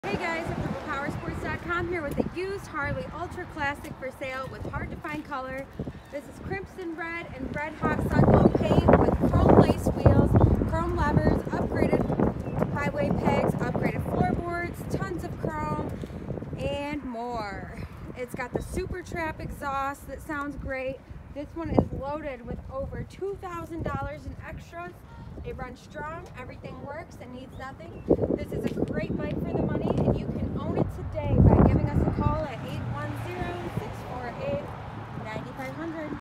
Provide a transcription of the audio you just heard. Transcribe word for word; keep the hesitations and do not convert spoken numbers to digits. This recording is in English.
Hey guys, I'm from powersports dot com here with a used Harley Ultra Classic for sale with hard to find color. This is crimson red and red hot sunblown paint with chrome lace wheels, chrome levers, upgraded highway pegs, upgraded floorboards, tons of chrome, and more. It's got the Super Trap exhaust that sounds great. This one is loaded with over two thousand dollars in extras. It runs strong, everything works, and needs nothing. This is a great bike for the